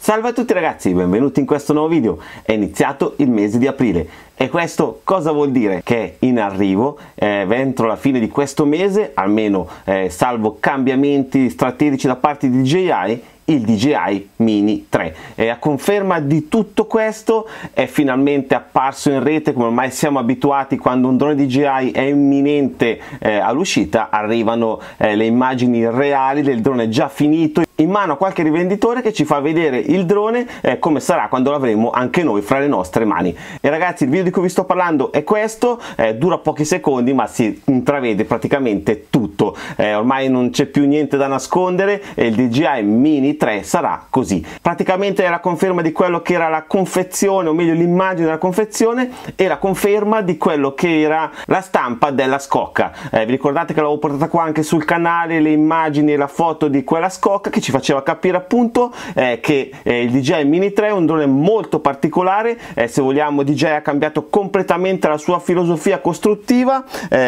Salve a tutti ragazzi, benvenuti in questo nuovo video. È iniziato il mese di aprile e questo cosa vuol dire? Che è in arrivo entro la fine di questo mese, almeno salvo cambiamenti strategici da parte di DJI, il DJI Mini 3. E a conferma di tutto questo è finalmente apparso in rete, come ormai siamo abituati quando un drone DJI è imminente all'uscita, arrivano le immagini reali del drone già finito in mano a qualche rivenditore che ci fa vedere il drone come sarà quando l'avremo anche noi fra le nostre mani. E ragazzi, il video di cui vi sto parlando è questo, dura pochi secondi ma si intravede praticamente tutto, ormai non c'è più niente da nascondere e il DJI Mini 3 sarà così. Praticamente è la conferma di quello che era la confezione, o meglio l'immagine della confezione, e la conferma di quello che era la stampa della scocca. Vi ricordate che l'avevo portata qua anche sul canale, le immagini e la foto di quella scocca che ci faceva capire appunto che il DJI Mini 3 è un drone molto particolare. Se vogliamo, DJI ha cambiato completamente la sua filosofia costruttiva,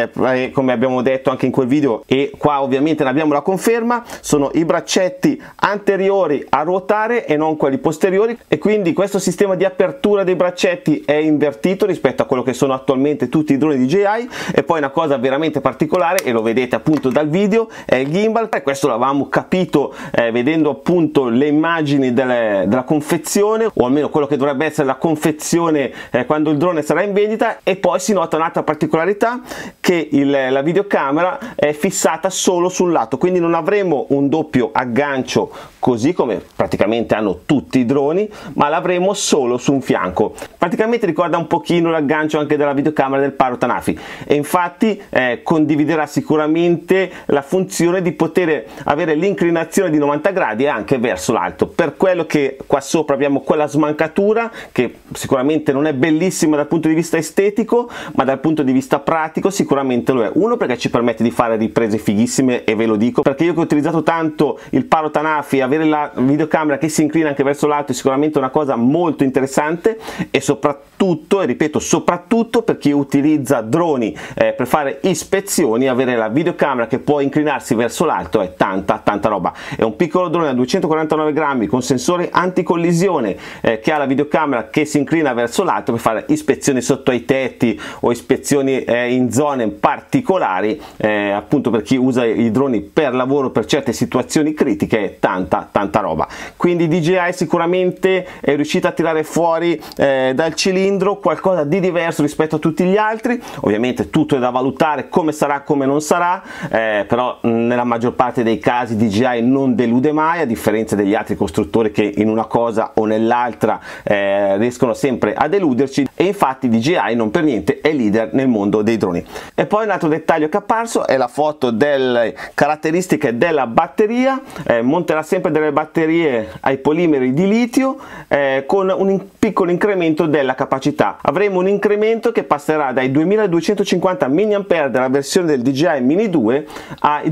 come abbiamo detto anche in quel video, e qua ovviamente ne abbiamo la conferma. Sono i braccetti anteriori a ruotare e non quelli posteriori, e quindi questo sistema di apertura dei braccetti è invertito rispetto a quello che sono attualmente tutti i droni DJI. E poi una cosa veramente particolare, e lo vedete appunto dal video, è il gimbal, e questo l'avevamo capito vedendo appunto le immagini della confezione, o almeno quello che dovrebbe essere la confezione quando il drone sarà in vendita. E poi si nota un'altra particolarità, che la videocamera è fissata solo sul lato, quindi non avremo un doppio aggancio così come praticamente hanno tutti i droni, ma l'avremo solo su un fianco. Praticamente ricorda un pochino l'aggancio anche della videocamera del Parrot Anafi, e infatti condividerà sicuramente la funzione di poter avere l'inclinazione di 90 gradi anche verso l'alto. Per quello che qua sopra abbiamo quella smancatura che sicuramente non è bellissima dal punto di vista estetico, ma dal punto di vista pratico sicuramente lo è. Uno, perché ci permette di fare riprese fighissime, e ve lo dico perché io che ho utilizzato tanto il Parrot Anafi, avere la videocamera che si inclina anche verso l'alto è sicuramente una cosa molto interessante. E soprattutto, e ripeto soprattutto, per chi utilizza droni per fare ispezioni, avere la videocamera che può inclinarsi verso l'alto è tanta roba. È un piccolo drone da 249 grammi con sensore anticollisione che ha la videocamera che si inclina verso l'alto per fare ispezioni sotto ai tetti o ispezioni in zone particolari, appunto per chi usa i droni per lavoro, per certe situazioni critiche. È tanta roba. Quindi DJI sicuramente è riuscita a tirare fuori dal cilindro qualcosa di diverso rispetto a tutti gli altri. Ovviamente tutto è da valutare, come sarà, come non sarà, però nella maggior parte dei casi DJI non delude mai, a differenza degli altri costruttori che in una cosa o nell'altra riescono sempre a deluderci. E infatti DJI non per niente è leader nel mondo dei droni. E poi un altro dettaglio che è apparso è la foto delle caratteristiche della batteria. Monterà sempre delle batterie ai polimeri di litio con un piccolo incremento della capacità. Avremo un incremento che passerà dai 2250 mAh della versione del DJI Mini 2 ai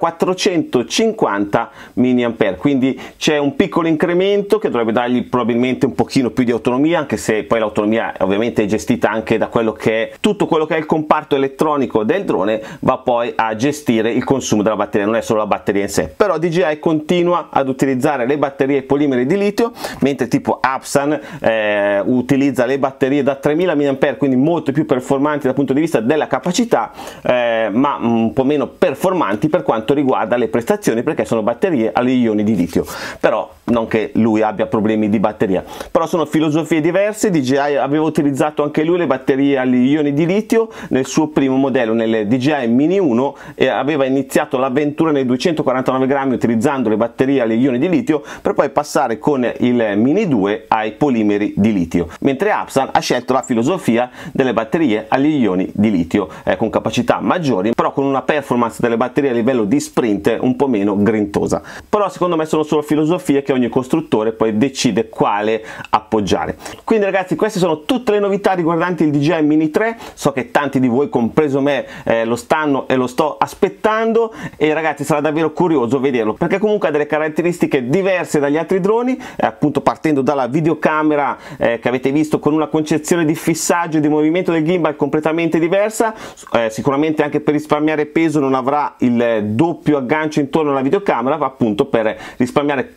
2450 mAh, quindi c'è un piccolo incremento che dovrebbe dargli probabilmente un pochino più di autonomia, anche se poi l'autonomia ovviamente è gestita anche da quello che è tutto quello che è il comparto elettronico del drone, va poi a gestire il consumo della batteria, non è solo la batteria in sé. Però DJI continua ad utilizzare le batterie polimeri di litio, mentre tipo Epson utilizza le batterie da 3000 mAh, quindi molto più performanti dal punto di vista della capacità, ma un po' meno performanti per quanto riguarda le prestazioni, perché sono batterie agli ioni di litio. Però non che lui abbia problemi di batteria, però sono filosofie diverse. DJI aveva utilizzato anche lui le batterie agli ioni di litio nel suo primo modello, nel DJI Mini 1, e aveva iniziato l'avventura nei 249 grammi utilizzando le batterie agli ioni di litio, per poi passare con il Mini 2 ai polimeri di litio, mentre Epson ha scelto la filosofia delle batterie agli ioni di litio con capacità maggiori, però con una performance delle batterie a livello di sprint un po' meno grintosa. Però secondo me sono solo filosofie che ogni costruttore poi decide quale appoggiare. Quindi ragazzi, queste sono tutte le novità riguardanti il DJI Mini 3. So che tanti di voi, compreso me, lo stanno e lo sto aspettando, e ragazzi sarà davvero curioso vederlo, perché comunque ha delle caratteristiche diverse dagli altri droni, appunto partendo dalla videocamera che avete visto, con una concezione di fissaggio e di movimento del gimbal completamente diversa. Sicuramente anche per risparmiare peso non avrà il doppio aggancio intorno alla videocamera, appunto per risparmiare qualche grammo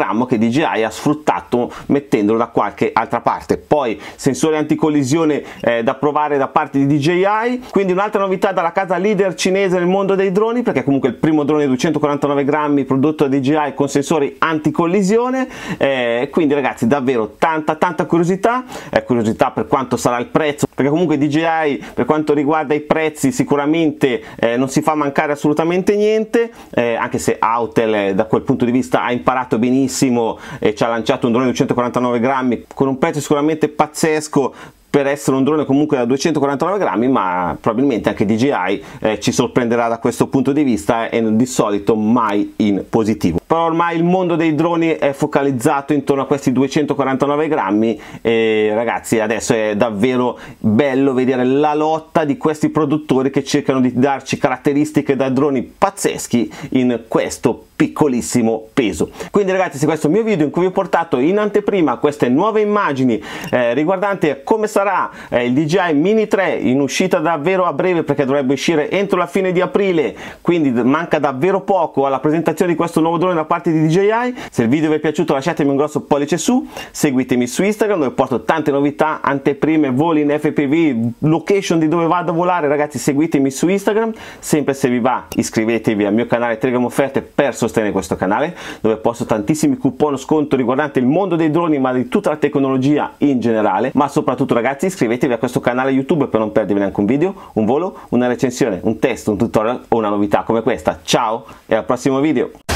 sappiamo che DJI ha sfruttato mettendolo da qualche altra parte. Poi sensore anticollisione da provare da parte di DJI, quindi un'altra novità dalla casa leader cinese nel mondo dei droni, perché comunque il primo drone di 249 grammi prodotto da DJI con sensori anticollisione, quindi ragazzi davvero tanta curiosità per quanto sarà il prezzo, perché comunque DJI per quanto riguarda i prezzi sicuramente non si fa mancare assolutamente niente, anche se Autel da quel punto di vista ha imparato benissimo e ci ha lanciato un drone di 249 grammi con un prezzo sicuramente pazzesco per essere un drone comunque da 249 grammi, ma probabilmente anche DJI ci sorprenderà da questo punto di vista, e di solito mai in positivo. Però ormai il mondo dei droni è focalizzato intorno a questi 249 grammi e ragazzi adesso è davvero bello vedere la lotta di questi produttori che cercano di darci caratteristiche da droni pazzeschi in questo piccolissimo peso. Quindi ragazzi, se questo è il mio video in cui vi ho portato in anteprima queste nuove immagini riguardanti come sarà il DJI Mini 3 in uscita davvero a breve, perché dovrebbe uscire entro la fine di aprile, quindi manca davvero poco alla presentazione di questo nuovo drone da parte di DJI. Se il video vi è piaciuto lasciatemi un grosso pollice su, seguitemi su Instagram dove porto tante novità, anteprime, voli in FPV, location di dove vado a volare. Ragazzi, seguitemi su Instagram. Sempre se vi va iscrivetevi al mio canale Telegram Offerte per sostenere questo canale, dove posto tantissimi coupon sconto riguardanti il mondo dei droni, ma di tutta la tecnologia in generale. Ma soprattutto ragazzi, iscrivetevi a questo canale YouTube per non perdervi neanche un video, un volo, una recensione, un test, un tutorial o una novità come questa. Ciao e al prossimo video!